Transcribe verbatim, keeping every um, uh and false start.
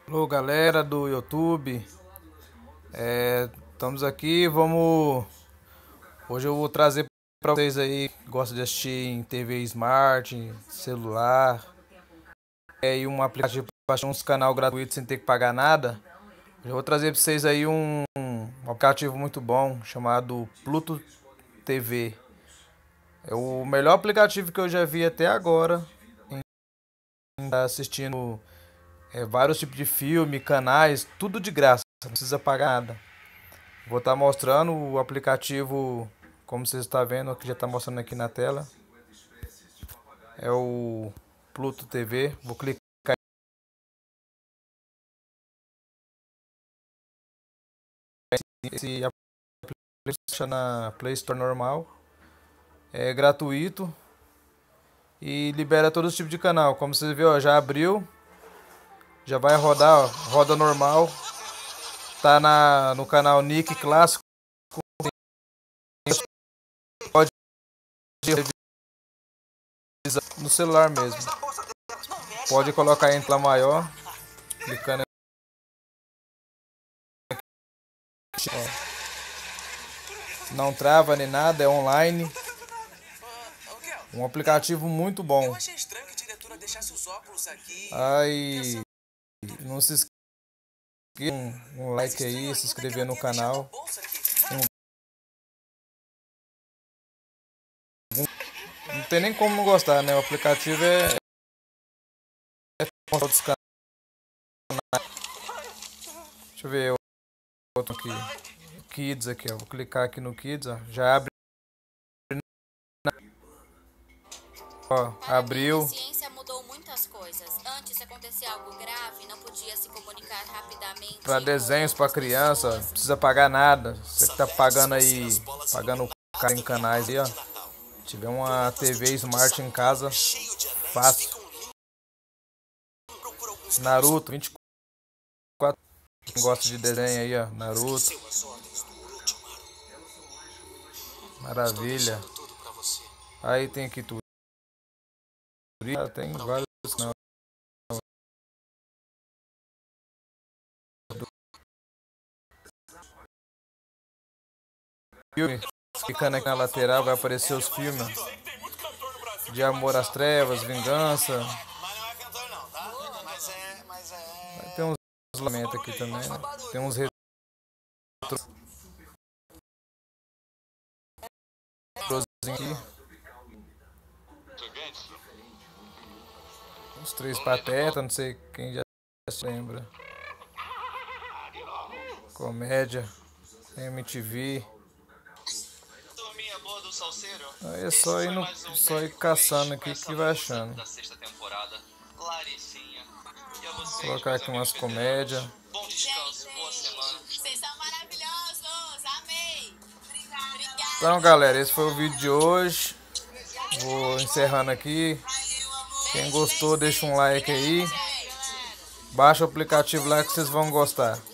Alô, galera do YouTube, é, estamos aqui, vamos, hoje eu vou trazer para vocês aí que gostam de assistir em T V Smart, em celular, é, e um aplicativo para baixar uns canal gratuito sem ter que pagar nada. Eu vou trazer para vocês aí um, um aplicativo muito bom chamado Pluto T V. É o melhor aplicativo que eu já vi até agora em estar assistindo é, vários tipos de filme, canais, tudo de graça, não precisa pagar nada. Vou estar mostrando o aplicativo, como vocês estão vendo, aqui já está mostrando aqui na tela. É o Pluto T V. Vou clicar nesse aplicativo na Play Store normal. É gratuito e libera todos os tipos de canal. Como vocês viram, ó, já abriu, já vai rodar, ó, roda normal. Tá na, no canal Nick Clássico. Pode no celular mesmo. Pode colocar em tela maior, clicando aqui, ó. Não trava nem nada, é online. Um aplicativo muito bom. Aí, não se esqueça, um, um like aí, se inscrever no canal. Um, não tem nem como não gostar, né? O aplicativo é, é outros canais. Deixa eu ver outro aqui. Kids aqui, ó. Vou clicar aqui no Kids, ó. Já abre. Ó, abriu. A ciência mudou muitas coisas. Antes, se acontecia algo grave, não podia se comunicar rapidamente. Para desenhos para criança, não precisa pagar nada. Você que tá pagando aí, pagando o cara em canais aí, ó. Se tiver uma T V Smart em casa, fácil. Naruto, vinte e quatro. Quem gosta de desenho aí, ó. Naruto. Maravilha. Aí tem aqui tudo. Tem vários canais. Filme. Clicando aqui na lateral vai aparecer os filmes de Amor às Trevas, Vingança. Tem uns isolamento aqui também, né? Tem uns retro aqui. Os Três Patetas, não sei quem já se lembra. Comédia, M T V. Aí é só ir, no, só ir caçando aqui que vai achando. Vou colocar aqui umas comédias. Então, galera, esse foi o vídeo de hoje. Vou encerrando aqui. Quem gostou, deixa um like aí. Baixa o aplicativo lá que vocês vão gostar.